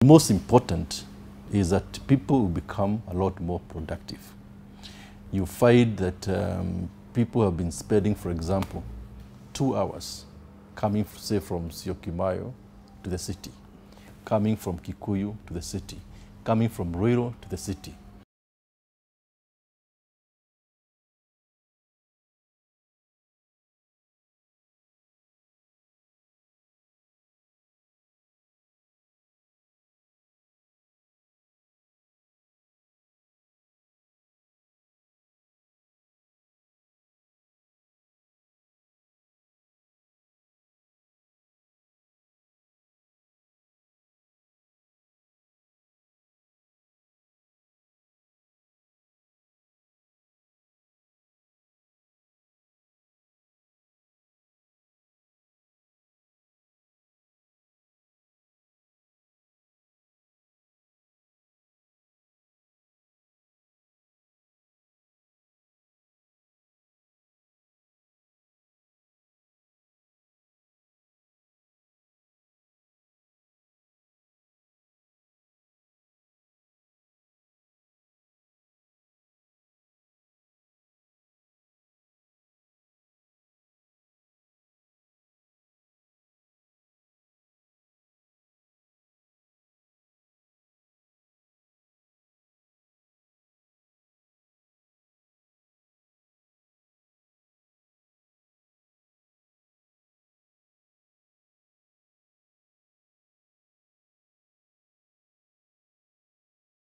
Most important is that people will become a lot more productive. You find that people have been spending, for example, 2 hours coming, say, from Syokimau to the city, coming from Kikuyu to the city, coming from Ruiru to the city.